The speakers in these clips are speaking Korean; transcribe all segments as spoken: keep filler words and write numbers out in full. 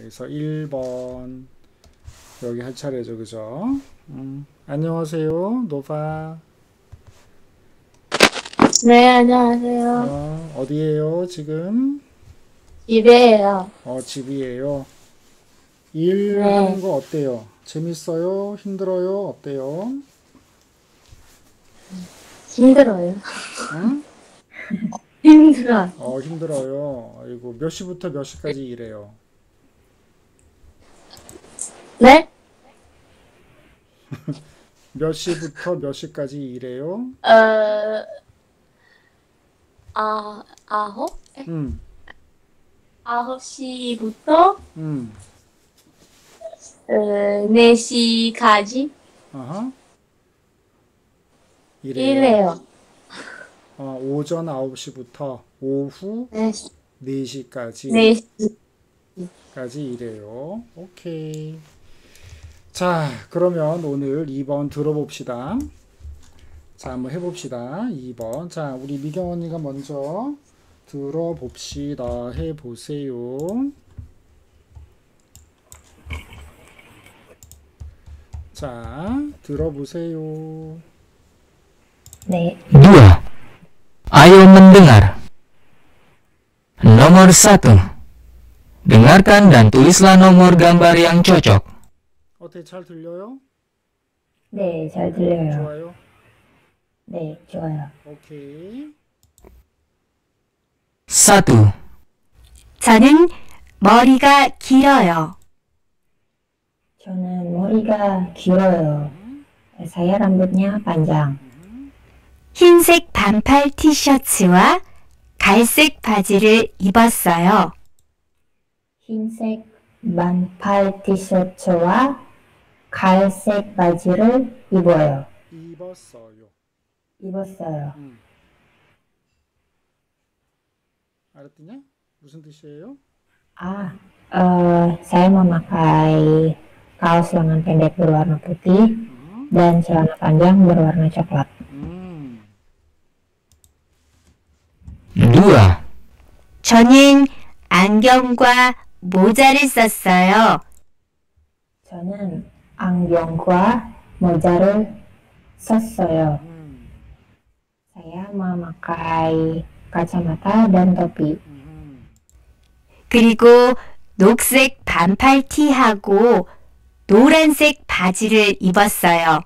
그래서 일 번 여기 할 차례죠, 그죠? 음, 안녕하세요, 노바. 네, 안녕하세요. 어, 어디에요, 지금? 집에요. 어, 집이에요. 일하는 네, 거 어때요? 재밌어요? 힘들어요? 어때요? 힘들어요. 응? 힘들어요. 어, 힘들어요. 아이고, 몇 시부터 몇 시까지 일해요? 네? 몇 시부터 몇 시까지 일해요? 어, 아, 아홉? 음, 아홉 시부터 음, 어, 네 시까지 아하, 일해요. 일해요. 어, 오전 아홉 시부터 오후 네, 네 시까지 네 시. 까지 일해요. 오케이. 자, 그러면 오늘 이 번 들어봅시다. 자, 한번 해봅시다. 이 번. 자, 우리 미경 언니가 먼저 들어봅시다. 해보세요. 자, 들어보세요. 네. Dua. Ayo mendengar. Nomor satu. Dengarkan dan tulislah nomor gambar yang cocok. 어때? 잘 들려요? 네, 잘 들려요. 좋아요? 네, 좋아요. 오케이. Satu. 저는 머리가 길어요. 저는 머리가 길어요. Saya rambutnya panjang. 흰색 반팔 티셔츠와 갈색 바지를 입었어요. 흰색 반팔 티셔츠와 갈색 바지를 입어요. 입었어요. 입었어요. 음. 알았더냐? 무슨 뜻이에요? Ah, eh, saya memakai kaos lengan pendek berwarna putih dan celana panjang berwarna coklat. 음. Dua. 저는 안경과 모자를 썼어요. 저는 안경과 모자를 썼어요. 음. Saya memakai kacamata dan topi. 음. 그리고 녹색 반팔 티하고 노란색 바지를 입었어요.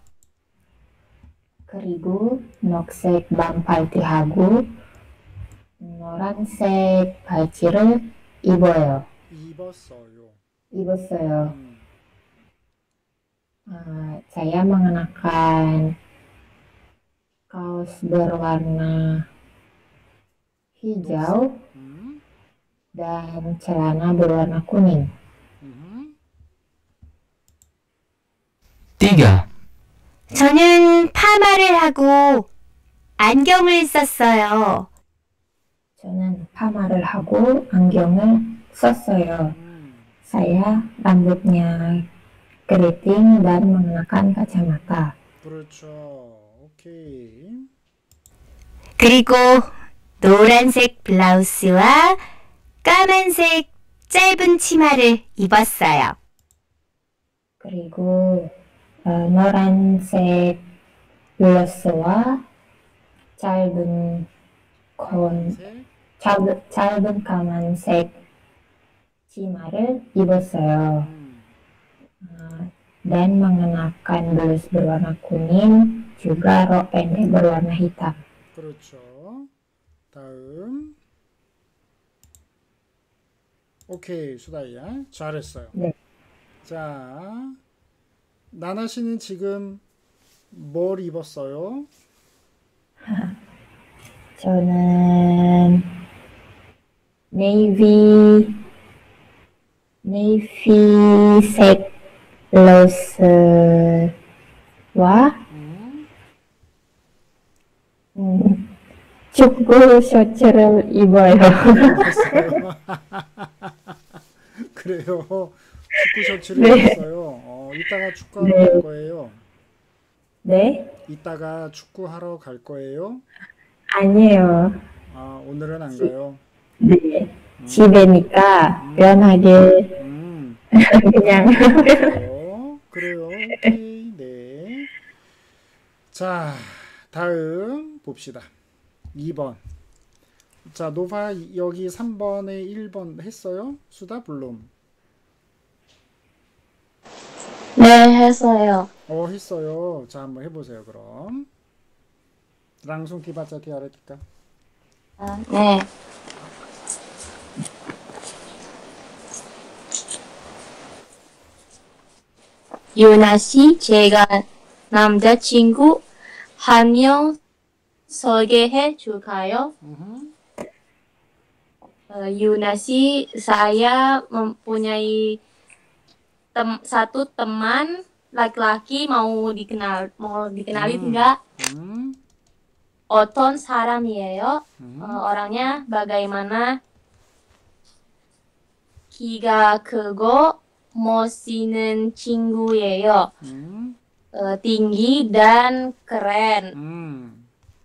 그리고 녹색 반팔티하고 노란색 바지를 입어요. 입었어요. 입었어요. 음. Ah, saya mengenakan kaos berwarna hijau 음. dan celana berwarna kuning. 음. Tiga. 저는 파마를 하고 안경을 썼어요. 저는 파마를 하고 안경을 썼어요. 음. Saya rambutnya keriting dan mengenakan kacamata. 그렇죠. 오케이. 그리고 노란색 블라우스와 까만색 짧은 치마를 입었어요. 그리고 어, 노란색 블러스와 짧은 건 색. 짧은, 짧은 까만색 치마를 입었어요. 음. 아, dan mengenakan blus berwarna kuning, juga rok pendek berwarna hitam. 그렇죠. 다음. 오케이, 수다이야. 잘했어요. 네. 자, 나나 씨는 지금 뭘 입었어요? 저는 네이비 네이비색 블러스와 음. 음, 축구 셔츠를 입어요. 입었어요. 그래요. 축구 셔츠를 네. 입었어요. 어, 이따가 축구하러 네. 갈 거예요. 네? 이따가 축구하러 갈 거예요. 아니에요. 아, 오늘은 안 가요. 네. 집에니까 편하게 음, 그냥 그래요. 그래요. 오케이. 네. 자, 다음 봅시다. 이 번. 자, 노바 여기 삼 번에 일 번 했어요? 수다 블룸. 네, 했어요. 어, 했어요. 자, 한번 해보세요, 그럼. langsung dibaca teoretika. 아, 네. 유나 씨, 제가 남자친구 한 명 소개해 줄까요? Mhm. Uh, Yuna sih, saya mempunyai tem- satu teman laki-laki mau dikenal mau dikenali Hmm. enggak? Hmm. 어떤 사람이에요? Hmm. 어, orangnya bagaimana? 키가 크고 멋있는 친구예요. Hmm. 어, tinggi dan keren. Hmm.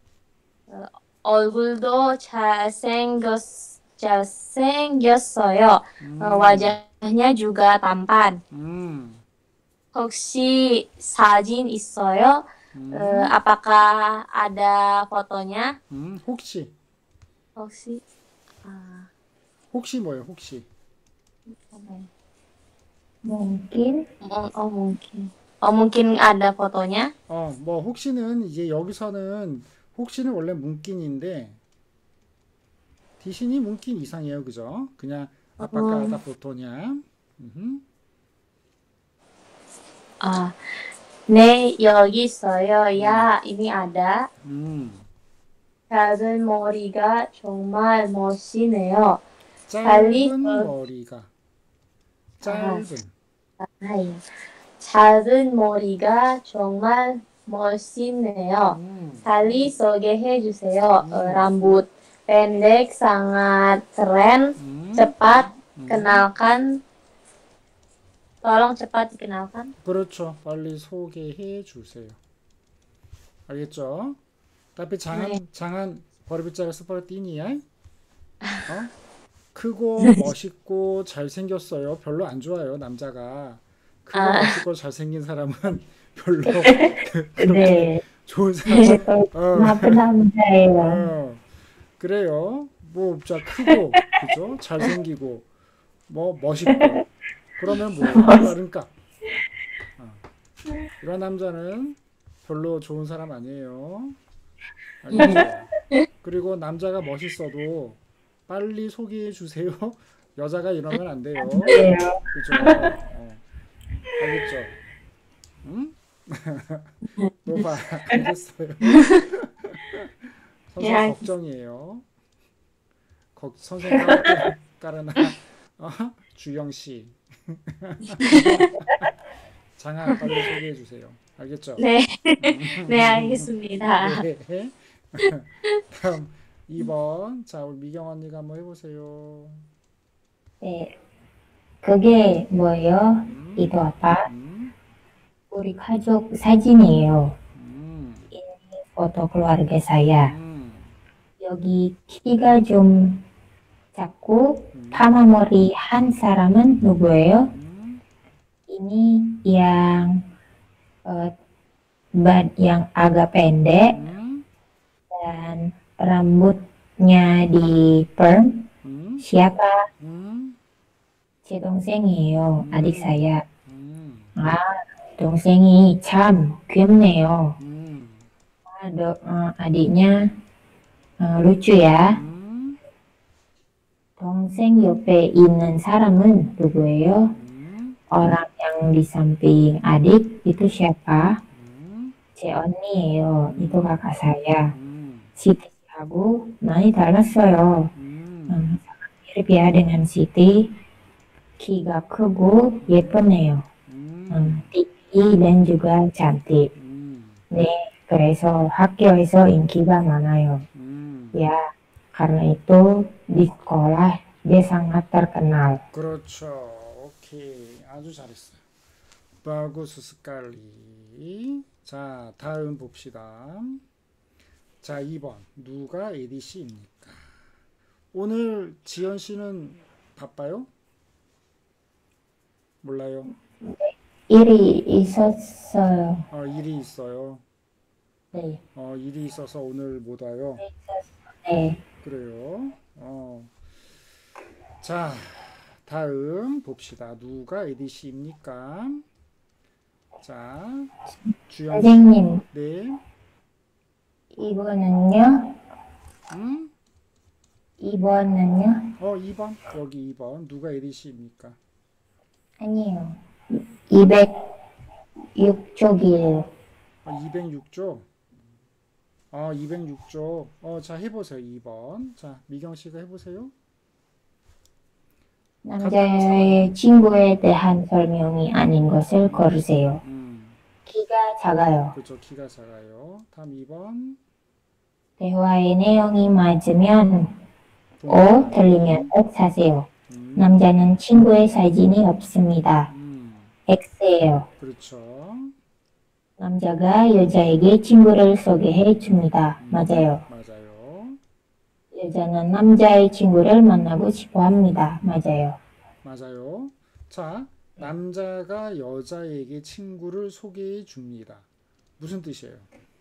얼굴도 잘생겼, 잘생겼어요. Hmm. 어, wajahnya juga tampan. Hmm. 혹시 사진 있어요? Hmm. 어, apakah ada fotonya? Hmm. 혹시. 혹시 아, 혹시 뭐예요? 혹시. mungkin 어, 어, mungkin. 어, mungkin ada fotonya? 어, 뭐 혹시는 이제 여기서는 혹시는 원래 문긴인데 디신이 문긴 이상이에요. 그죠? 그냥 apakah ada fotonya. Mhm. 아, 네, 여기 있어요. 야, ini ada. 음. 작은 머리가 정말 멋지네요. 짧은 빨리 어- 머리가 짧은 아이, 작은 머리가 정말 멋지네요. 음. Sally 소개해 주세요. 어, rambut pendek sangat keren. 음. cepat 음. kenalkan. Tolong cepat dikenalkan. 그렇죠. 빨리 소개해 주세요. 알겠죠? tapi jangan 네. jangan berbicara seperti ini ya. 어? 크고 멋있고 잘생겼어요. 별로 안 좋아요, 남자가. 크고 아. 멋있고 잘생긴 사람은 별로 그렇게 네. 좋은 사람. 어, 나쁜 남자예요. 어, 그래요. 뭐, 자, 크고, 그죠? 잘생기고, 뭐, 멋있고. 그러면 뭐, 그러니까. 어. 이런 남자는 별로 좋은 사람 아니에요. 알겠죠? 그리고 남자가 멋있어도 빨리 소개해 주세요. 여자가 이러면 안 돼요. 네. 그죠? 어. 알겠죠? 응? 노바, 알겠어요. 선생 네, 걱정이에요. 거, 선생 까르, 까르나, 어? 주영 씨. 장아 빨리 소개해 주세요. 알겠죠? 네, 네, 알겠습니다. 네. 다음 이 번. 자, 우리 미경 언니가 한번 해보세요. 네. 그게 뭐예요? 음, itu apa? 음, 우리 가족 사진이에요. 음, foto keluarga saya. 음, 여기 키가 좀 작고 음, 파마 머리 한 사람은 누구예요? 음, Ini yang eh, bad yang agak pendek 음, dan rambutnya di perm. 음, Siapa? 음, 제 동생이에요. 아dik saya. 음, 아, 동생이 참 귀엽네요. 음, 아, 너, 어, adiknya 어, lucu ya. 음, 동생 옆에 있는 사람은 누구예요? 음, Orang yang di samping adik itu siapa? 음, 제 언니예요. itu kakak saya. 음, 시티하고 많이 닮았어요. 음, 음, mirip ya dengan Siti. 키가 크고 예쁘네요. 음, 음, tinggi dan juga cantik. 음, 네, 그래서 학교에서 인기가 많아요. 음. Ya, karena itu di sekolah dia sangat terkenal. 그렇죠. 오케이. 아주 잘했어요. 바구스 스칼리. 자, 다음 봅시다. 자, 이 번. 누가 에디씨입니까? 오늘 지연 씨는 바빠요? 몰라요. 일이 있었어요. 어, 일이 있어요. 네. 어, 일이 있어서 오늘 못 와요. 네. 그래요. 어. 자, 다음 봅시다. 누가 에디씨입니까? 자, 주영 씨. 선생님, 네. 이번은요? 음? 이번은요? 어, 이 번. 여기 이 번. 누가 에디씨입니까? 아니요. 이백육 쪽이에요. 어, 이백육 조. 어, 이백육 조. 어, 자, 해보세요. 이 번. 자, 미경 씨가 해보세요. 남자의 친구에 대한 설명이 아닌 것을 고르세요. 음, 키가 작아요. 그렇죠. 키가 작아요. 다음 이 번. 대화의 내용이 맞으면 O, 동그라미. 틀리면 X 하세요. 음, 남자는 친구의 사진이 없습니다. 음, X예요. 그렇죠. 남자가 여자에게 친구를 소개해 줍니다. 음, 맞아요. 맞아요. 여자는 남자의 친구를 만나고 싶어 합니다. 맞아요. 맞아요. 자, 남자가 여자에게 친구를 소개해 줍니다. 무슨 뜻이에요?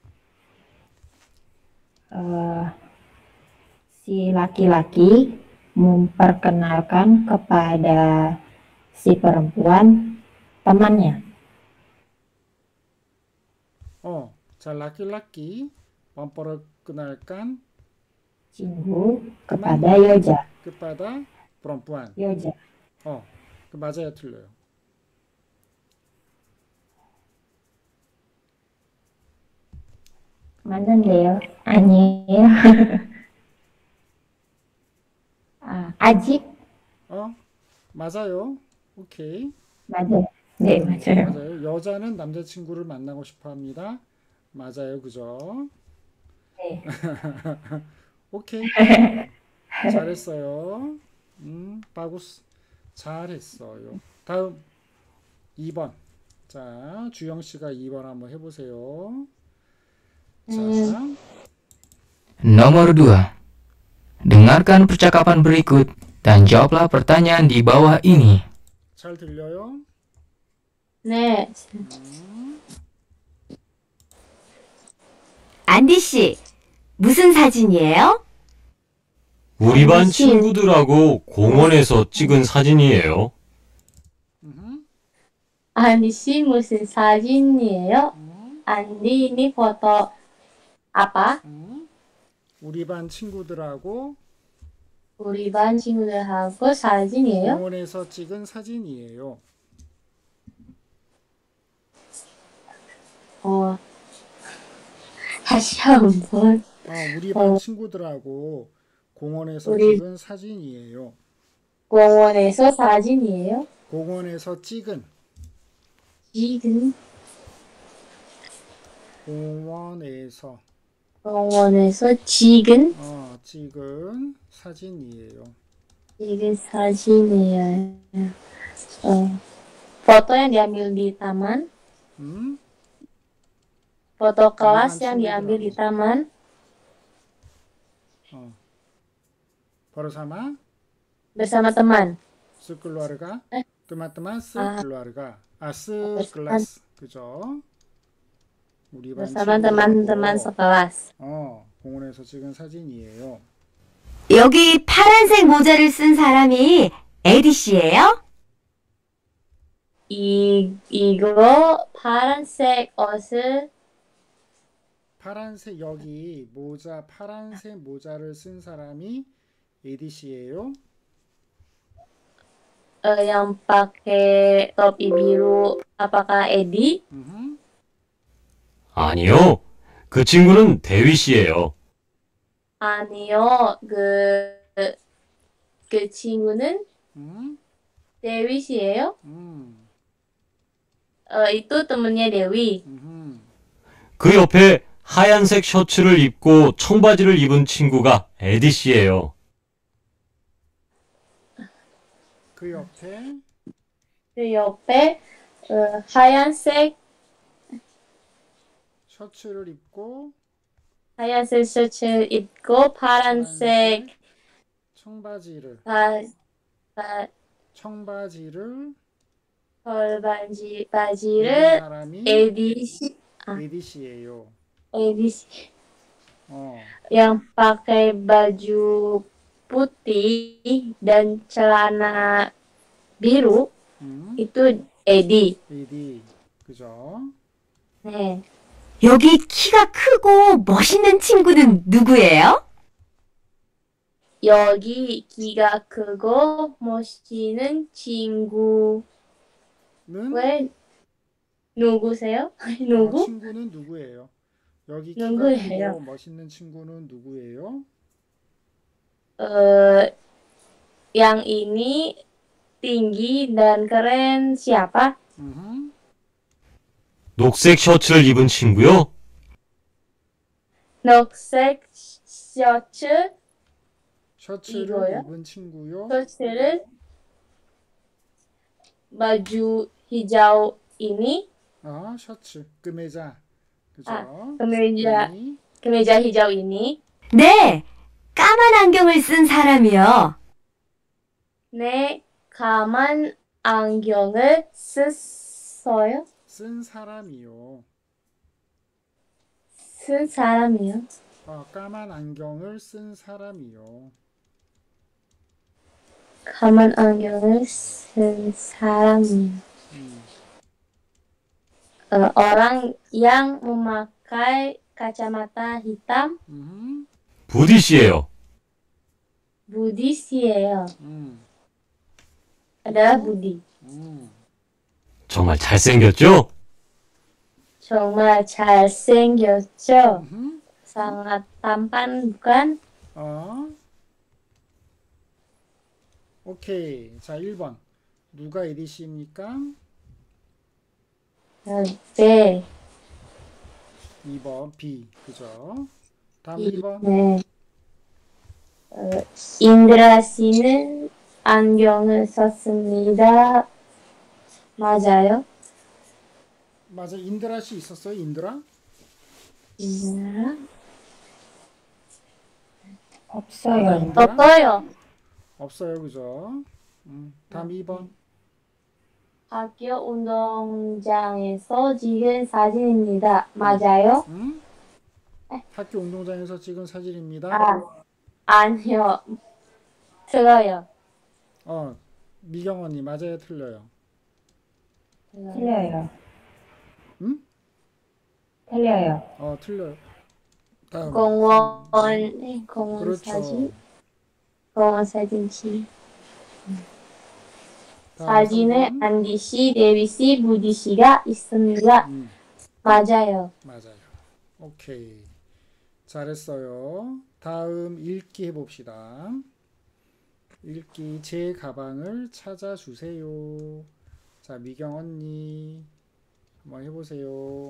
Eh, si laki-laki memperkenalkan kepada si perempuan temannya. 어, 자, 라끼라끼 범퍼를 끊을깐 친구 kepada 여자. 끝바다 perempuan. 여자. 어, 그 맞아요, 틀려요? 맞는데요? 아니에요. 아, 아직? 어, 맞아요. 오케이. 맞아요. 네, 맞아요. 맞아요. 여자는 남자친구를 만나고 싶어 합니다. 맞아요, 그죠? 네. 오케이. 잘했어요. 음, 바구스. 잘했어요. 다음 이 번. 자, 주영 씨가 이 번 한번 해보세요. 자, Nomor dua. Dengarkan percakapan berikut dan jawablah pertanyaan di bawah ini. 잘 들려요? 네. 안디 씨, 무슨 사진이에요? 우리 반 친구들하고 공원에서 찍은 사진이에요. 음, 안디 씨 무슨 사진이에요? 안디 ini foto apa? 음. 우리 반 친구들하고 우리 반 친구들하고 사진이에요? 공원에서 찍은 사진이에요. 어. 다시 한번. 어, 우리 반 친구들하고 공원에서 우리- 찍은 사진이에요. 공원에서 사진이에요? 공원에서 찍은 지금 공원에서 공원에서 지금 어, 찍은 사진이에요. 지금 사진이에요. 어. foto yang diambil di taman, 음? foto kelas Bukan yang diambil di 친구들하고. taman, 어. bersama bersama teman. sekeluarga, Eh. teman-teman Ah. sekeluarga, 아, sekelas, 그죠? 우리 반 bersama 친구들하고, teman-teman sekelas. 어, 공원에서 찍은 사진이에요. 여기 파란색 모자를 쓴 사람이 에디 씨예요? 이 이거 파란색 옷을 파란색 여기 모자 파란색 모자를 쓴 사람이 에디 씨예요. eh, yang pakai topi biru apakah Edi? 음. 아니요. 그 친구는 대위 씨예요. 아니요. 그, 그 친구는 음. 데위 씨예요? 음. 어, itu temennya Dewi. 음. 그 옆에 하얀색 셔츠를 입고 청바지를 입은 친구가 에디 씨예요. 그 옆에 그 옆에 어, 하얀색 셔츠를 입고 하얀색 셔츠 입고 파란색 청바지를 바, 바, 청바지를 헐 바지, 입은 바지를 사람이 에디씨, 아, 에디씨예요. 에디씨 어, yang pakai baju putih dan celana biru 음, itu Edi. 에디, 그죠? 네. 여기 키가 크고 멋있는 친구는 누구예요? 여기 키가 크고 멋있는 친구. 는 왜 누구세요? 어, 누구? 친구는 누구예요? 여기 키가 누구예요? 크고 멋있는 친구는 누구예요? Eh, yang ini tinggi dan keren siapa? 음, 녹색 셔츠를 입은 친구요? 녹색 셔츠, 셔츠를 이거요? 입은 친구요. 셔츠를 baju hijau ini, 아, 셔츠, 끄메자, 그죠? 아, kemeja 이, kemeja hijau ini. 네, 까만 안경을 쓴 사람이요. 네, 까만 안경을 썼어요. 쓴 사람이요. 쓴 사람이요. 아, 까만 안경을 쓴 사람이요. 까만 안경을 쓴 사람이요. 음, Eh, orang yang memakai kacamata hitam, 음, 부디 씨예요. Budi 씨예요. 음, Adalah Budi. 음. 정말 잘생겼죠? 정말 잘생겼죠? 음. Sangat tampan, bukan? 어, 오케이. 자, 일 번. 누가 에디씨입니까? 네. 이 번 B. 그죠? 다음 이 번. 네. 어, 인드라 씨는 안경을 썼습니다. 맞아요? 맞아. 인드라 씨 있었어요? 인드라? 인드라? 아, 없어요. 인드라? 없어요. 없어요. 그죠? 음, 다음 이 번. 학교 운동장에서 찍은 사진입니다. 맞아요? 음? 학교 운동장에서 찍은 사진입니다. 아, 아니요. 틀려요. 어, 미경 언니 맞아요? 틀려요? 틀려요. 응? 틀려요. 어, 틀려요. 다음. 공원, 네, 공원 그렇죠. 사진. 공원 사진 씨. 다음 사진에 삼 번. 안디 씨, 데비 씨, 부디 씨가 있습니다. 음, 맞아요. 맞아요. 오케이. 잘했어요. 다음 읽기 해봅시다. 읽기 제 가방을 찾아주세요. 자, 미경 언니 한번 해보세요.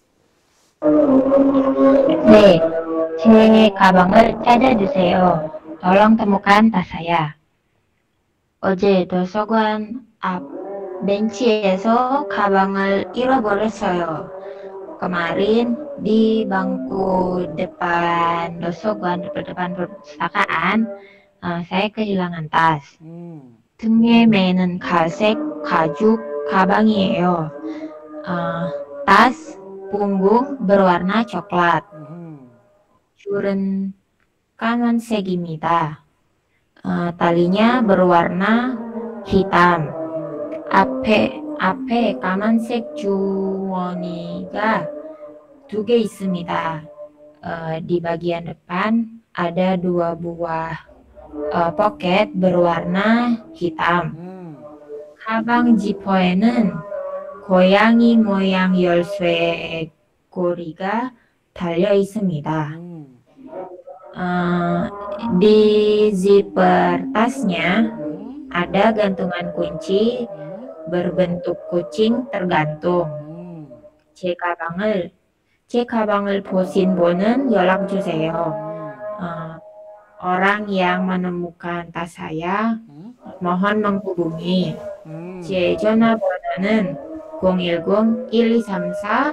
네, 제 가방을 찾아주세요. Tolong temukan tas saya. 어제 도서관 앞 벤치에서 가방을 잃어버렸어요. Kemarin di bangku depan dosogan, depan perpustakaan, eh, saya kehilangan tas. 음, 등에 매는 갈색 가죽 가방이에요. Eh, tas punggung berwarna coklat. 음, 줄은 까만색입니다. Eh, talinya berwarna hitam. 앞에 앞에 까만색 주머니가 두 개 있습니다. Eh, di bagian depan ada dua buah eh, poket berwarna hitam. 음, 가방 지퍼에는 고양이 모양 열쇠 고리가 달려 있습니다. 음, Eh, di zipper tasnya 음, ada gantungan kunci 음, berbentuk kucing tergantung. 음, 제 가방을 제 가방을 보신 분은 연락 주세요. 음, Eh, orang yang menemukan tas saya 음, mohon menghubungi. 음. 제 전화번호는 공일공 일이삼사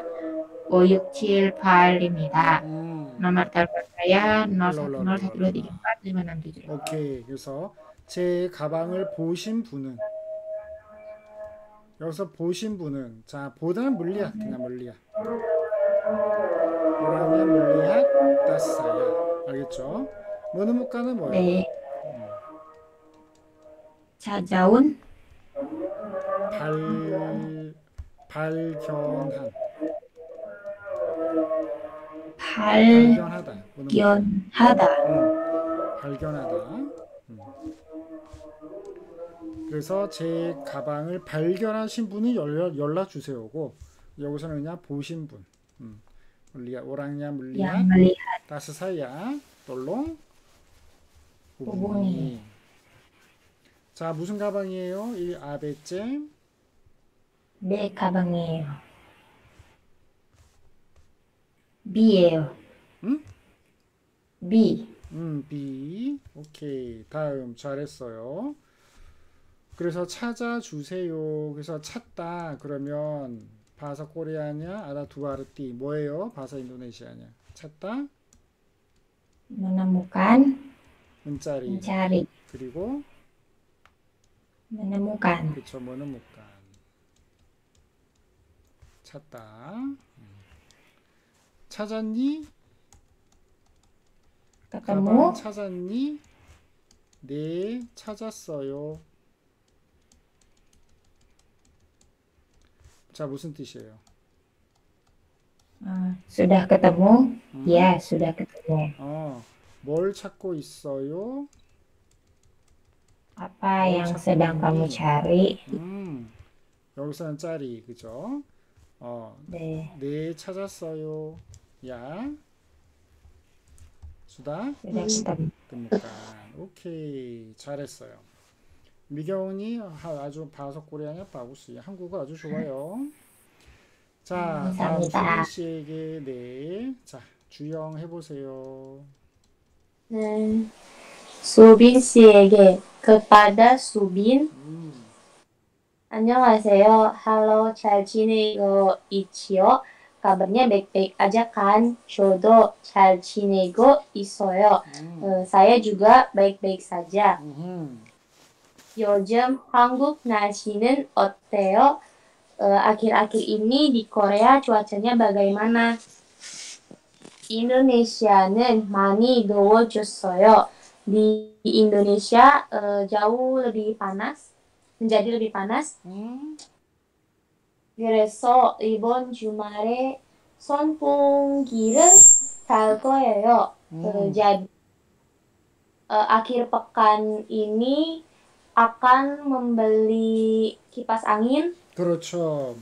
오육칠팔입니다. 음. nomor telepon saya nol satu 올라, nol 올라, satu dua tiga empat lima enam tujuh. 오케이. 그래서 제 가방을 보신 분은 여기서 보신 분은 자 보다는 물리학 그냥 물리학. orangnya melihat tas saya. 알겠죠? menemukan은 뭐예요? 네. 찾아온 발 발견한 발견하다. menemukan. 발견하다. 음, 발견하다. 음. 그래서 제 가방을 발견하신 분이 연락, 연락 주세요고 여기서는 그냥 보신 분. 음. melihat orangnya melihat yang melihat tas saya tolong hubungi. hubungi. 자 무슨 가방이에요? 이 아베째 내 가방이에요. B예요. 응? B. 음, B. 오케이. 다음 잘했어요. 그래서 찾아주세요. 그래서 찾다 그러면 바사 코리아냐 아다 두아르티 뭐예요? 바사 인도네시아냐 찾다 menemukan, 문자리 mencari, 그리고 menemukan, 그쵸 menemukan 찾다 음. 찾았니? 가방 ketemu, 찾았니? 네 찾았어요. 자 무슨 뜻이에요? uh, sudah ketemu, 음? ya sudah ketemu. 어, 뭘 찾고 있어요? Apa 뭘 yang 찾고 sedang kamu 있니? cari? 음, 여기서는 짜리, 그죠? 어, 네, 네, 찾았어요. 야, 수다, sudah ketemu. temukan. 오케이, 잘했어요. 미경이 하- 아주 바석코리아냐 바구스 한국어 아주 좋아요. 자, 다음 감사합니다. 수빈 씨에게 네, 자 주영 해보세요. 네. 수빈 씨에게 kepada 수빈 음, 안녕하세요. Halo, 잘 지내고 있지요? kabarnya baik-baik aja kan? 저도 잘 지내고 있어요. 음, 어, saya juga baik-baik saja. 음, 요즘 한국 날씨는 어때요? 어, 아khir-akhir ini di Korea cuacanya bagaimana? Indonesia는 많이 더워졌어요. Di Indonesia 어, jauh lebih panas, menjadi lebih panas. 음. 그래서 이번 주말에 선풍기를 살 거예요. 어, 음. jadi 어, akhir pekan ini akan membeli kipas angin. 그렇죠.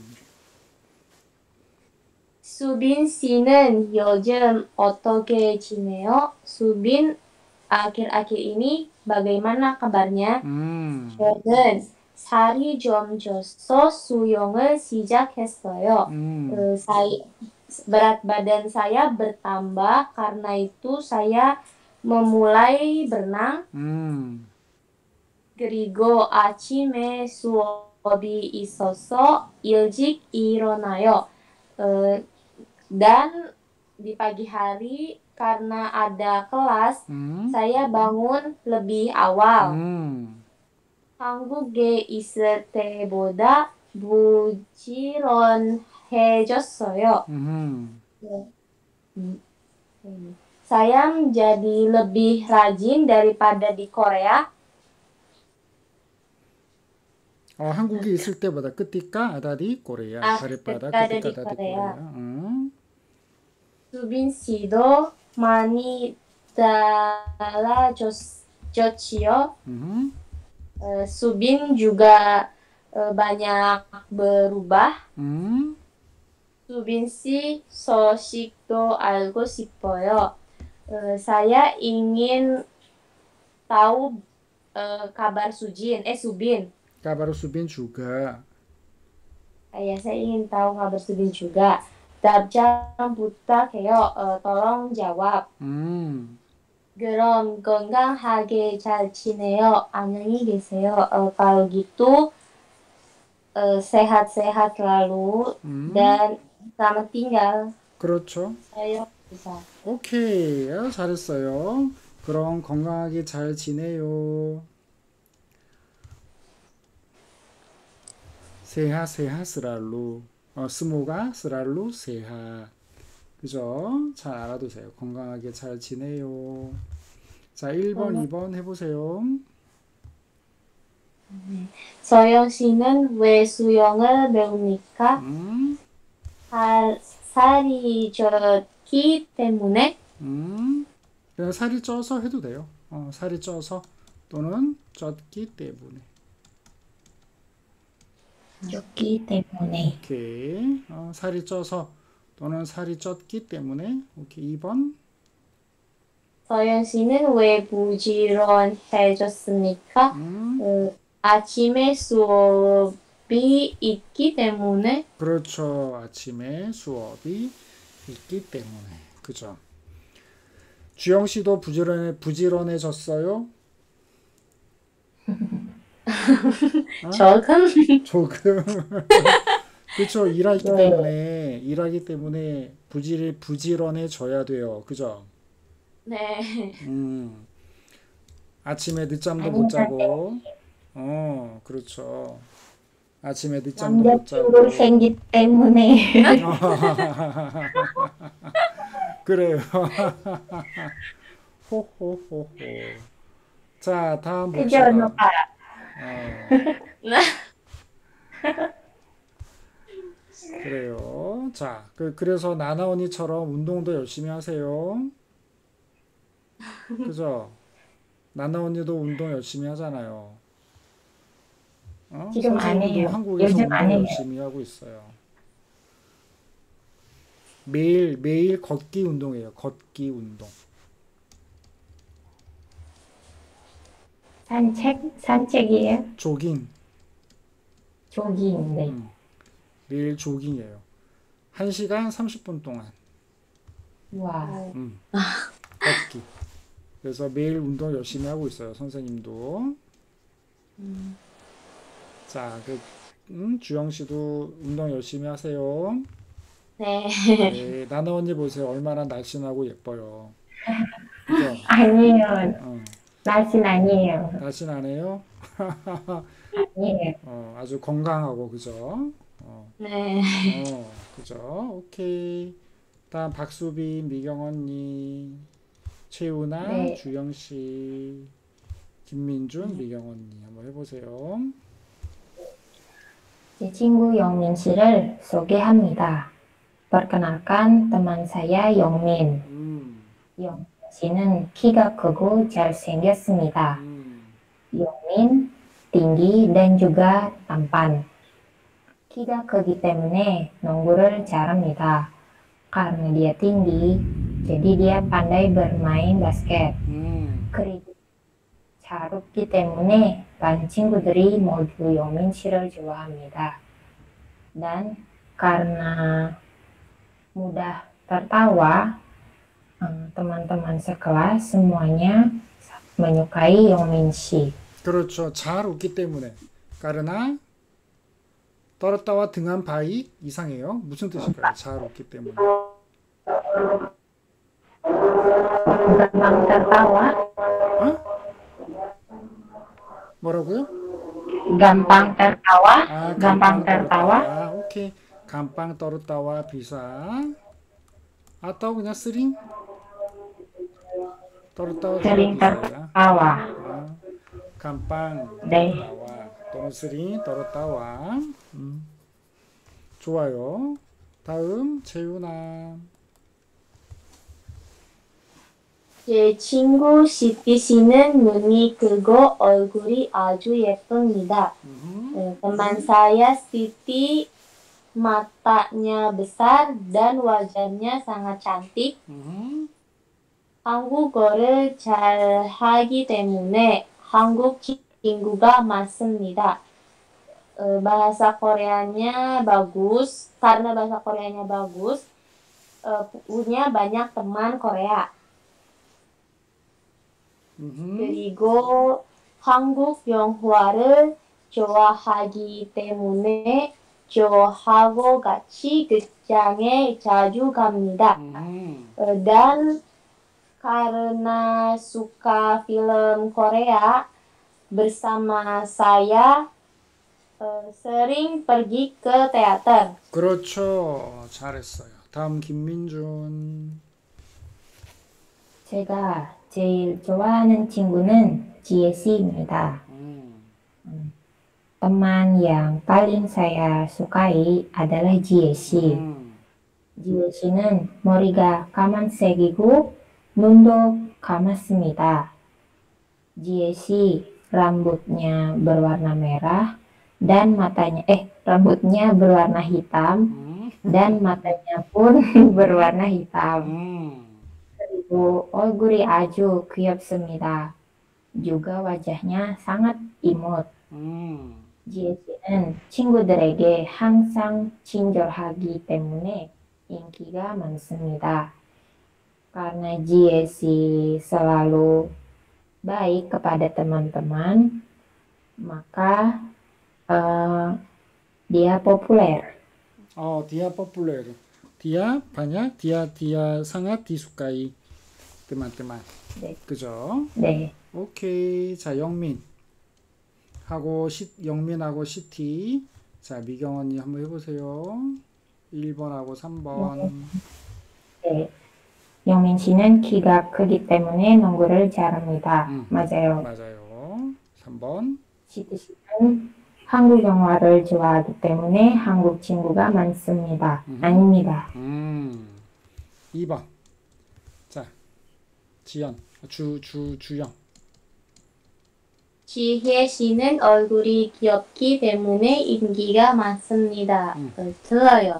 수빈 씨는 요즘 어떻게 지내요? 수빈 아khir-akhir ini bagaimana kabarnya? 음, 저는 살이 좀 쪄서 수영을 시작했어요. 음, 어, saya, berat badan saya bertambah karena itu saya memulai berenang. 음. 그리고 아침에 수업이 있어서 일찍 일어나요. 어, dan di pagi hari karena ada kelas, 음, saya bangun lebih awal. 음. 한국에 있을 때보다 부지런해졌어요. 음. Saya menjadi lebih rajin daripada di Korea. 어, 한국에 있을 때보다 끄띠까 아다디 꼬레야 아, 가리바다 끄띠까 끄띠까 아다디 아다디 꼬레야. 꼬레야. 음. 수빈 씨도 많이 달라졌지요. 음. 어, 수빈 juga 어, banyak berubah. 음. 수빈 씨 소식도 알고 싶어요. 어, saya ingin tahu 어, kabar Sujin, eh Subin. 까바로 수빈 juga. Ya, saya ingin tahu kabar Subin juga. 답장 부탁해요. 어, tolong jawab. 음. 그럼 건강하게 잘 지내요. 안녕히 계세요. 어, kalau gitu 어, sehat-sehat selalu 음. dan selamat tinggal. 그렇죠. saya bisa. 오케이. 아, 잘했어요. 그럼 건강하게 잘 지내요. 세하 세하 스랄루. 어, 스모가 스랄루 세하. 그죠? 잘 알아두세요. 건강하게 잘 지내요. 자, 일 번, 이 번 해보세요. 서영 씨는 왜 수영을 배웁니까? 음, 살, 살이 쪘기 때문에. 음. 그냥 살이 쪄서 해도 돼요. 어, 살이 쪄서 또는 쪘기 때문에. 줬기 때문에. 오케이. 어, 살이 쪄서 또는 살이 쪘기 때문에. 오케이. 이 번. 서영 씨는 왜 부지런해졌습니까? 음, 어, 아침에 수업이 있기 때문에. 그렇죠. 아침에 수업이 있기 때문에. 그죠. 주영 씨도 부지런해, 부지런해졌어요? 어? 조금. 조금. 그렇죠. 일하기 네. 때문에, 일하기 때문에 부지, 부지런해져야 돼요. 그죠? 네. 음, 아침에 늦잠도 못 자고, 어, 그렇죠. 아침에 늦잠도 못 자고. 남자친구 생기 때문에. 그래요. 호호호호. 자, 다음 그죠, 봅시다. 누가? 어, 그래요. 자, 그, 그래서 나나 언니처럼 운동도 열심히 하세요. 그죠? 나나 언니도 운동 열심히 하잖아요. 어? 지금 안 선생님도 해요. 한국에서 요즘 운동 안 해요. 열심히 하고 있어요. 매일 매일 걷기 운동이에요. 걷기 운동. 산책? 산책이에요? 조깅. 조깅. 네. 음, 매일 조깅이에요. 한 시간 삼십 분 동안. 와. 음, 걷기. 그래서 매일 운동 열심히 하고 있어요. 선생님도. 자, 그, 음, 주영 씨도 운동 열심히 하세요. 네. 네, 나나 언니 보세요. 얼마나 날씬하고 예뻐요. 그죠? 아니에요. 어, 날씬 아니에요. 날씬하네요. 아니에요. 어, 아주 건강하고, 그죠? 어, 네. 어, 그죠? 오케이. 다음 박수빈, 미경 언니, 최우나, 네. 주영 씨, 김민준, 미경 언니 한번 해보세요. 제 친구 영민 씨를 소개합니다. Perkenalkan teman saya 영민. 음, 영민 씨는 키가 크고 잘생겼습니다. 음, 영민 tinggi dan juga tampan. 키가 크기 때문에 농구를 잘합니다. Karena dia tinggi, jadi dia pandai bermain basket. 음. 그리고 잘 웃기 때문에 반 친구들이 모두 영민 씨를 좋아합니다. Dan karena mudah tertawa, eh, teman-teman sekelas semuanya menyukai 영민 씨. 그렇죠. 잘 웃기 때문에. 까르나 떨었다와 등한 바위 이상해요. 무슨 뜻일까요? 잘 웃기 때문에. Gampang tertawa, 어? 뭐라고요? gampang tertawa, 아, gampang tertawa. 떨었다와. 오케이. 감빵 떨었다와 비사. atau 그냥 스링? 떨었다와 sering 비사야. tertawa. 아, 감빵 네. 떨었다와 또는 스링 떨었다와. 음. 좋아요. 다음 채윤아. 제 친구 시티 씨는 눈이 크고 얼굴이 아주 예쁩니다. 음. Eh, Teman saya Siti matanya besar dan wajahnya sangat cantik. 음. 한국어를 잘 하기 때문에 한국 친구가 많습니다. Eh, Bahasa Koreanya bagus, karena bahasa Koreanya bagus, eh, punya banyak teman Korea. 음. 그리고 한국 영화를 좋아하기 때문에 저하고 같이 극장에 자주 갑니다. 음. Eh, Dan karena suka film Korea, bersama saya eh, sering pergi ke teater. 그렇죠. 잘했어요. 다음 김민준. 제가 제일 좋아하는 친구는 지혜씨입니다. 음. Teman yang paling saya sukai adalah 지혜씨. 음. 지혜씨는 머리가 까만색이고 눈도 감았습니다. 지혜씨 rambutnya berwarna merah dan matanya eh rambutnya berwarna hitam 음. dan matanya pun berwarna hitam. 음. 그리고 얼굴이 아주 귀엽습니다. juga wajahnya sangat imut. 음. 지혜씨는 친구들에게 항상 친절하기 때문에 인기가 많습니다. Karena 지혜씨 selalu baik kepada teman-teman, maka eh, dia populer. 어, dia populer. dia banyak, dia dia sangat disukai teman-teman. 네. 그죠? 네, 오케이. 자, 영민. 하고 시, 영민하고 시티. 자, 미경 언니 한번 해보세요. 일 번하고 삼 번. 네. 영민 씨는 키가 크기 때문에 농구를 잘합니다. 음. 맞아요. 맞아요. 삼 번. 시트 씨는 한국 영화를 좋아하기 때문에 한국 친구가 많습니다. 음. 아닙니다. 음. 이 번. 자, 지연. 주, 주, 주영. 지혜 씨는 얼굴이 귀엽기 때문에 인기가 많습니다. 음. 어, 들어요.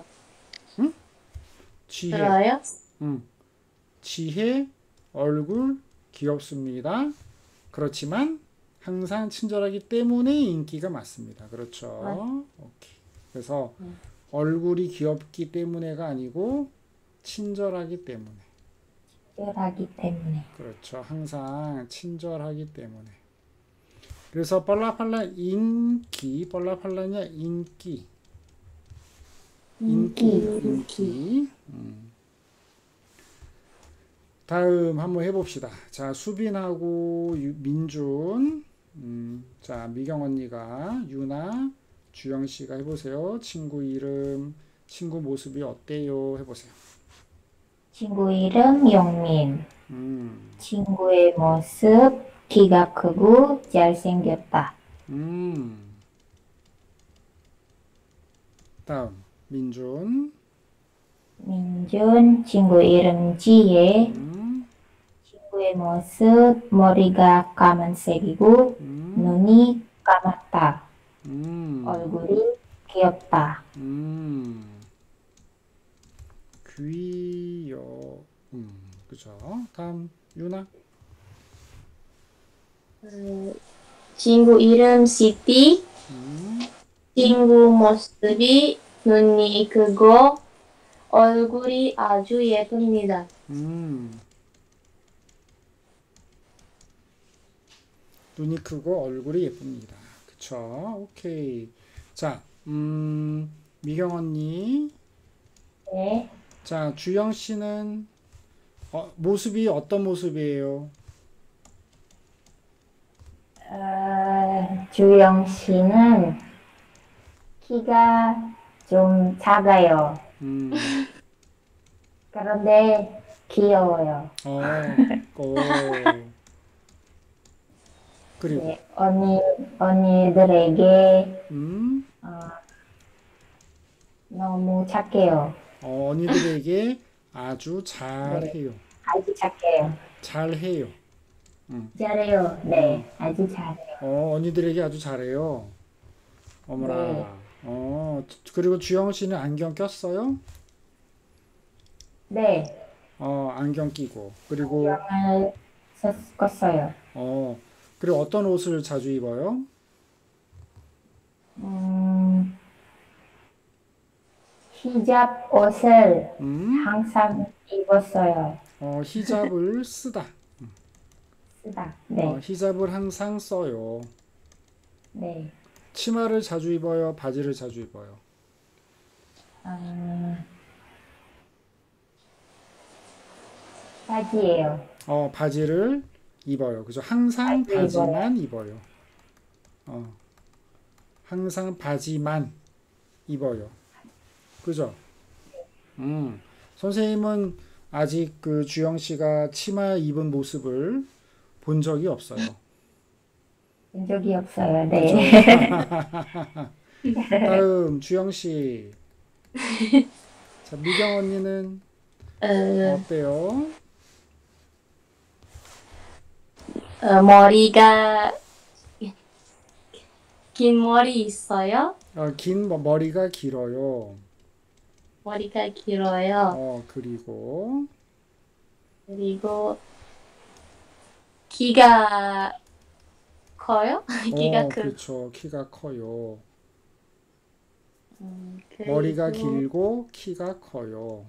지혜. 들어요? 음. 지혜, 얼굴, 귀엽습니다. 그렇지만 항상 친절하기 때문에 인기가 많습니다. 그렇죠. 네. 오케이. 그래서 음. 얼굴이 귀엽기 때문에가 아니고 친절하기 때문에. 친절하기 때문에. 그렇죠. 항상 친절하기 때문에. 그래서 빨라빨라 인기, 빨라빨라냐 인기. 인기, 인기. 인기. 음. 다음 한번 해봅시다. 자, 수빈하고 유- 민준. 음, 자, 미경 언니가 유나, 주영 씨가 해보세요. 친구 이름, 친구 모습이 어때요? 해보세요. 친구 이름 영민. 음, 친구의 모습 키가 크고 잘생겼다. 음. 다음 민준. 민준 친구 이름 지혜. 음, 친구의 모습 머리가 까만색이고 음, 눈이 까맣다. 음, 얼굴이 귀엽다. 음. 귀여. 음, 그죠? 다음 유나. 어, 친구 이름 시티. 음, 친구 모습이 눈이 크고 얼굴이 아주 예쁩니다. 음. 눈이 크고 얼굴이 예쁩니다. 그쵸? 오케이. 자, 음, 미경 언니. 네. 자, 주영 씨는 어, 모습이 어떤 모습이에요? 어, 주영 씨는 키가 좀 작아요. 음, 그런데 귀여워요. 어, 오. 그리고, 네, 언니, 언니들에게 음, 어, 너무 착해요. 어, 언니들에게 아주 잘해요. 아주 착해요. 잘해요. 잘해요. 네, 아주 잘해요. 어, 언니들에게 아주 잘해요. 어머나. 네. 어, 그리고 주영 씨는 안경 꼈어요? 네, 어, 안경 끼고. 그리고, 영을 썼어요. 어, 그리고 어떤 옷을 자주 입어요? 음, 히잡 옷을 음, 항상 입었어요. 어, 히잡을 쓰다. 쓰다. 어, 네, 히잡을 항상 써요. 네. 치마를 자주 입어요? 바지를 자주 입어요? 음, 바지예요. 어, 바지를 입어요. 그죠? 항상 바지 입어요. 바지만 입어요. 어, 항상 바지만 입어요. 그죠? 음, 선생님은 아직 그 주영 씨가 치마 입은 모습을 본 적이 없어요. 본 적이 없어요. 그죠? 네. 다음 주영 씨. 자, 미경 언니는 어, 어때요? 어, 머리가 긴 머리 있어요? 어, 긴 머- 머리가 길어요. 머리가 길어요. 어, 그리고 그리고 키가 커요? 키가 어, 크. 그렇죠. 키가 커요. 음, 머리가 그리고 길고 키가 커요.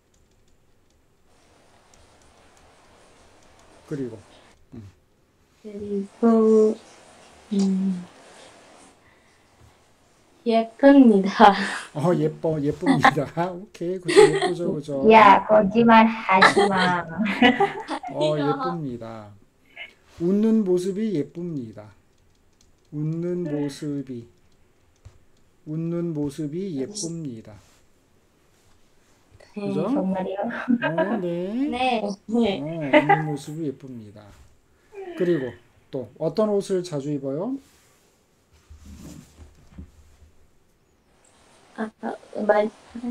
그리고 그리고 음, 예쁩니다. 어, 예뻐, 예쁩니다. 오케이, 그죠, 예쁘죠, 그죠. 야, 거짓말 하지 마. 어, 예쁩니다. 웃는 모습이 예쁩니다. 웃는 모습이, 웃는 모습이 예쁩니다. 그죠? 정말요? 어, 네. 네. 어, 웃는 모습이 예쁩니다. 그리고 또 어떤 옷을 자주 입어요? 아, 아, 말,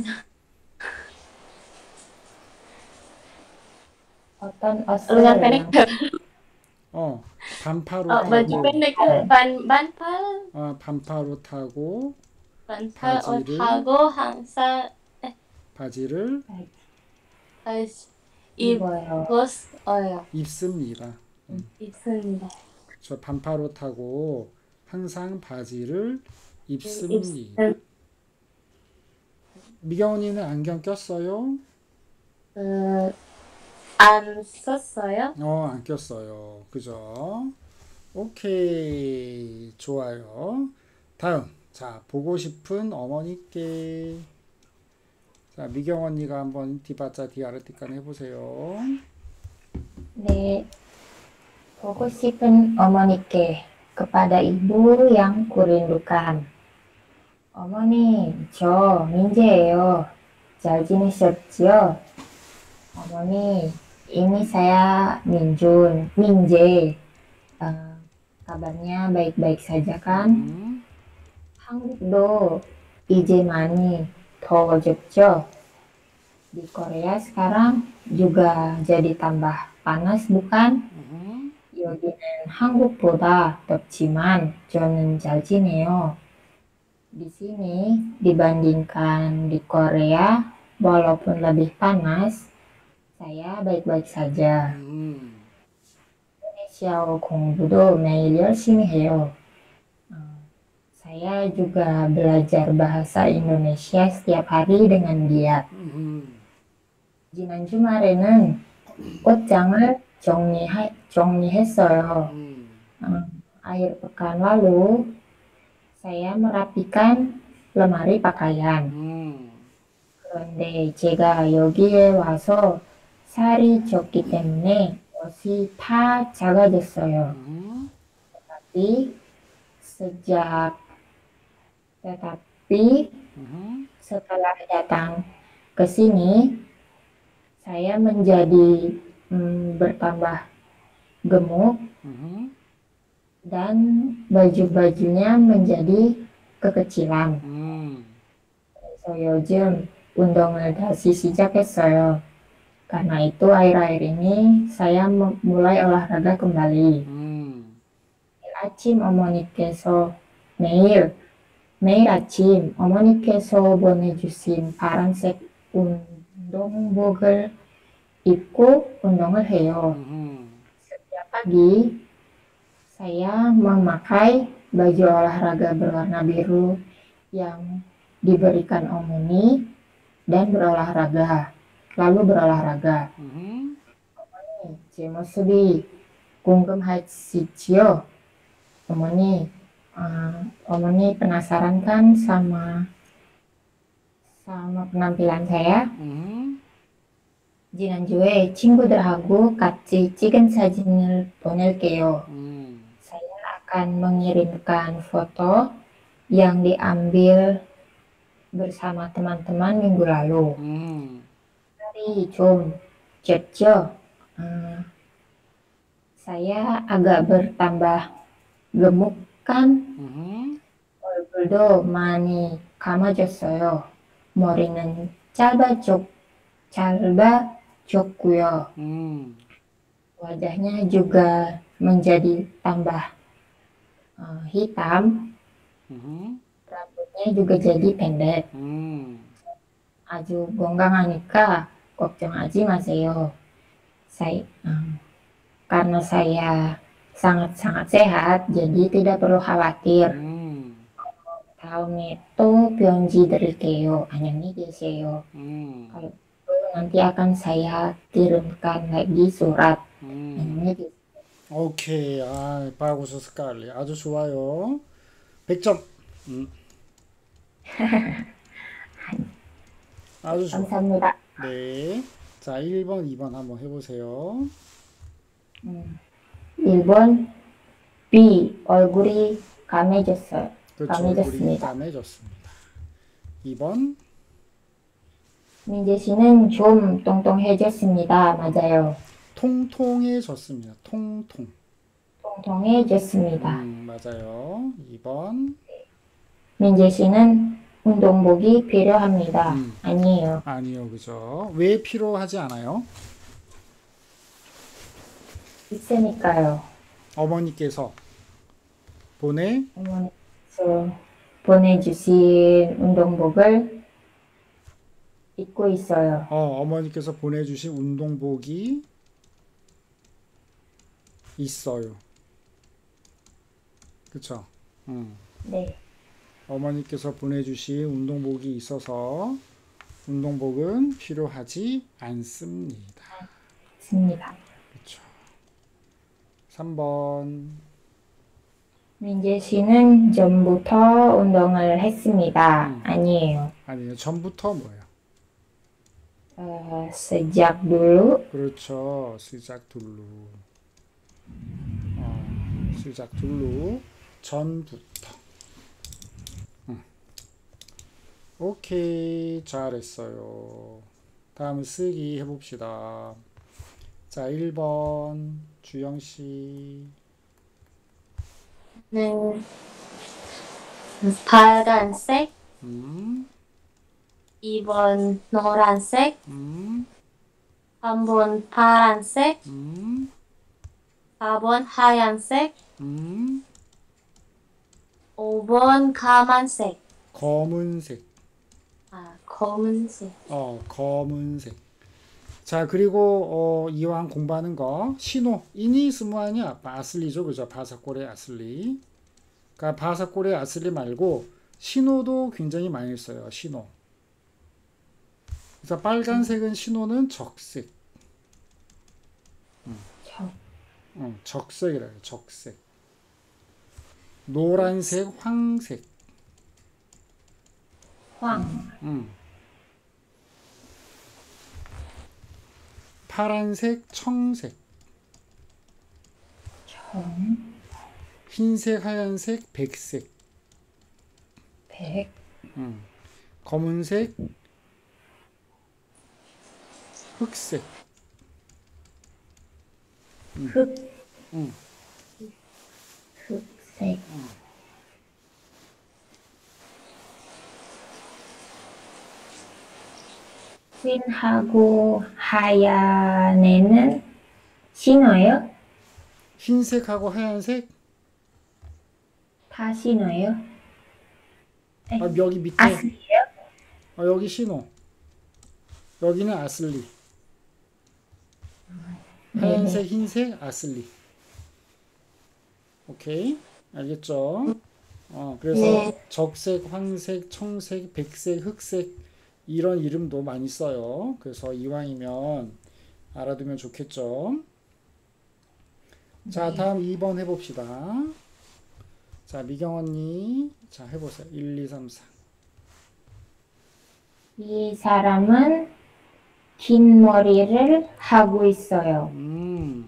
어떤 lengan 옷을 pendek. 어, 반팔 어, baju 옷하고, pendek tuh ban bantal, 어, 반팔 옷하고 bantal 바지를 옷하고 항상 바지를 harus 입어요. 입었어요. 입습니다. 입습니다. 저 반팔 옷하고 항상 바지를 입습니다. 입, 미경 언니는 안경 꼈어요? 어, 안 썼어요? 어, 안 꼈어요. 그죠? 오케이. 좋아요. 다음. 자, 보고 싶은 어머니께. 자, 미경 언니가 한번 디바자 디아르티칸 해보세요. 네, 보고 싶은 어머니께 kepada ibu yang kurindukan. 어머니, 저 민재예요. 잘 지내셨지요? 어머니, ini saya Minjun, Minje. Eh, kabarnya baik-baik saja kan? 음, 한국도 이제 많이 더워졌죠? Di Korea sekarang juga jadi tambah panas bukan? 음, 여기는 한국보다 덥지만 저는 잘 지내요. Di sini dibandingkan di Korea, walaupun lebih panas, saya baik-baik saja. 음. 인도네시아어 공부도 매일 열심히 해요. 어, saya juga belajar bahasa Indonesia setiap hari dengan giat. 음. 지난 주말에는 옷장을 정리하, 정리했어요. 음. 어, akhir pekan lalu, saya merapikan lemari pakaian. 음. 그런데 제가 여기에 와서 살이 쪘기 때문에 옷이 다 작아졌어요. 음. Tapi sejak tetapi 음. setelah datang ke sini, saya menjadi mm, bertambah gemuk 음. dan baju-bajunya menjadi kekecilan. 음. 그래서 요즘 운동을 다시 시작했어요. Karena itu akhir-akhir ini saya mu- mulai olahraga kembali. 음. 아침 어머니께서 매일 매일 아침 어머니께서 보내주신 파란색 운동복을 입고 운동을 해요. 음. Setiap pagi saya memakai baju olahraga berwarna biru yang diberikan 어머니 dan berolahraga, lalu berolahraga. 음. 제 모습이 궁금하시지요? 어머니, 아, 어머니 penasaran kan sama sama penampilan saya? 음. 지난주에 친구들하고 같이 찍은 사진을 보낼게요. 음. Saya akan mengirimkan foto yang diambil bersama teman-teman minggu lalu. 음, Mari 좀 jet-jet. Hmm, saya agak bertambah gemuk kan? 음, 얼굴도 많이 감아졌어요. 머리는 짧아졌, 짧아졌고요. 음, wajahnya juga menjadi tambah uh, hitam, 음, rambutnya juga jadi pendek. 음. 아주 건강하니까 걱정하지 마세요. Saya, um, karena saya sangat-sangat sehat, jadi tidak perlu khawatir. 음, 다음에 또 병지 드릴게요. 안녕히 계세요. 음, Kalau perlu nanti akan saya kirimkan lagi surat. 음. 안녕히 계세요. 오케이. 아, 바구스 스칼리. 아주 좋아요. 백 점. 음. 아주 좋아. 감사합니다. 네. 자, 일 번, 이 번 한번 해보세요. 음. 일 번 B. 얼굴이 감해졌어요. 그렇죠. 얼굴이 감해졌습니다. 까매졌습니다. 이 번. 민재 씨는 좀 똥똥해졌습니다. 맞아요. 통통해졌습니다. 통통. 똥똥해졌습니다. 음, 맞아요. 이 번. 민재 씨는 운동복이 필요합니다. 음. 아니에요. 아니요, 그죠? 왜 필요하지 않아요? 있으니까요. 어머니께서 보내, 어머니께서 보내주신 운동복을 입고 있어요. 어, 어머니께서 보내주신 운동복이 있어요. 그쵸? 음. 네. 어머니께서 보내주신 운동복이 있어서 운동복은 필요하지 않습니다. 있습니다. 그쵸? 삼 번. 민재 씨는 전부터 운동을 했습니다. 음. 아니에요. 아니요, 전부터 뭐예요? 어, sejak dulu. 그렇죠. 시작 둘루. 어, 시작 둘루. 전부터. 음. 오케이. 잘했어요. 다음 쓰기 해봅시다. 자, 일 번. 주영씨. 는 파란색, 음, 이 번 노란색, 음, 삼 번 파란색, 음, 사 번 하얀색, 음. 오 번 까만색, 검은색. 아, 검은색. 어, 검은색. 자, 그리고 어, 이왕 공부하는 거 신호 이니 스무하냐 바슬리죠, 그죠? 바사꼬레 아슬리. 그러니까 바사꼬레 아슬리 말고 신호도 굉장히 많이 써요. 신호. 그래서 빨간색은 신호는 적색. 음, 저, 음, 적색이라 해요. 적색. 노란색, 황색. 황, 음. 파란색, 청색. 청, 흰색, 하얀색, 백색. 백, 음. 검은색, 흑색. 흑, 음. 흑색, 흰하고 하얀에는 신어요? 흰색하고 하얀색. 다 신어요? 아, 여기 밑에. 아슬리요? 어, 여기 신호. 여기는 아슬리. 하얀색, 흰색, 아슬리. 오케이. 알겠죠? 어, 그래서 네. 적색, 황색, 청색, 백색, 흑색 이런 이름도 많이 써요. 그래서 이왕이면 알아두면 좋겠죠? 자, 다음 이 번 해봅시다. 자, 미경 언니. 자, 해보세요. 일, 이, 삼, 사. 이 사람은 긴 머리를 하고 있어요. 음.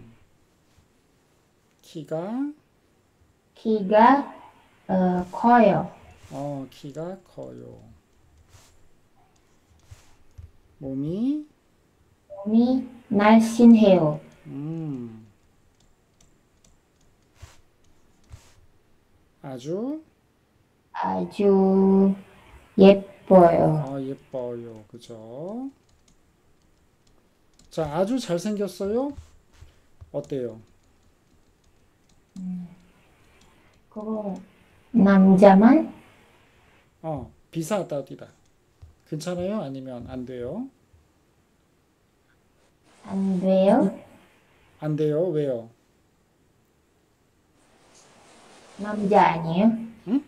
키가, 키가 어, 커요. 어, 키가 커요. 몸이 몸이 날씬해요. 음, 아주 아주 예뻐요. 어, 예뻐요. 그죠? 자, 아주 잘생겼어요? 어때요? 그거 남자만 어, 비슷하다, 어디다. 괜찮아요? 아니면 안 돼요? 안 돼요? 안 돼요? 왜요? 남자 아니에요? 응?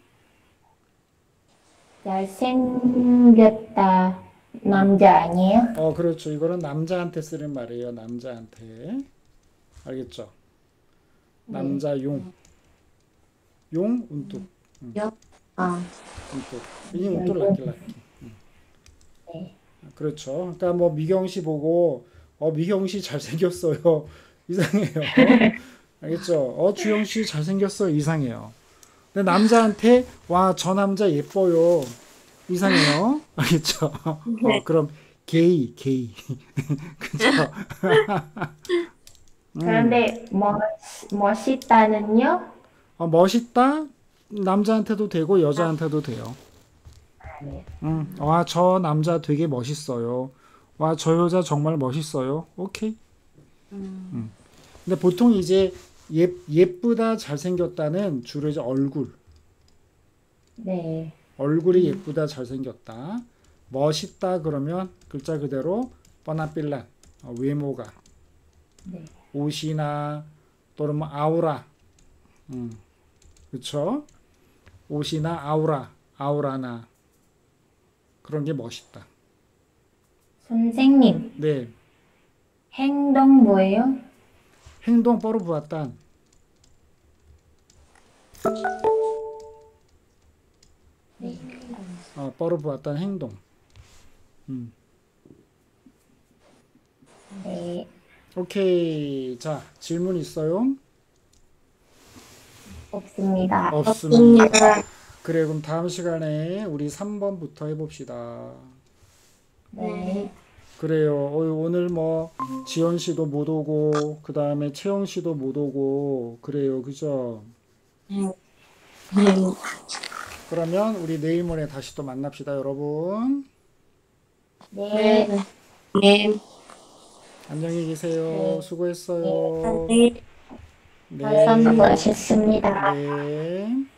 잘생겼다. 남자 아니에요? 어, 그렇죠. 이거는 남자한테 쓰는 말이에요. 남자한테. 알겠죠? 남자 용. 용, 운뚝. 아, 운뚝. 이 운뚝 락기 락기. 네. 그렇죠. 그러니까 뭐 미경 씨 보고 어 미경 씨 잘생겼어요. 이상해요. 알겠죠? 어 주영 씨 잘생겼어요. 이상해요. 근데 남자한테 와 저 남자 예뻐요. 이상해요. 알겠죠? 어, 그럼 게이 게이. 그죠? 그런데 멋, 멋있다는요? 어, 멋있다. 남자한테도 되고 여자한테도 돼요. 음, 와, 저 남자 되게 멋있어요. 와, 저 여자 정말 멋있어요. 오케이. 음. 근데 보통 이제 예, 예쁘다, 잘생겼다는 주로 이제 얼굴. 네. 얼굴이 예쁘다, 잘생겼다. 멋있다 그러면 글자 그대로 뻔나빌란 어, 외모가. 네. 옷이나 또는 뭐 아우라. 음. 그쵸? 옷이나 아우라, 아우라나 그런 게 멋있다. 선생님, 네. 행동 뭐예요? 행동 뻐로 부았단. 네. 어, 뻐로 부았단 행동. 음. 네. 오케이. 자, 질문 있어요? 없습니다. 없습니다. 그래, 그럼 다음 시간에 우리 삼 번부터 해봅시다. 네. 그래요. 어, 오늘 뭐 지연 씨도 못 오고 그 다음에 채영 씨도 못 오고 그래요. 그죠? 그러면 우리 내일 모레 다시 또 만납시다, 여러분. 네. 네. 안녕히 계세요. 네. 수고했어요. 네. 네. 수고하셨습니다. 네.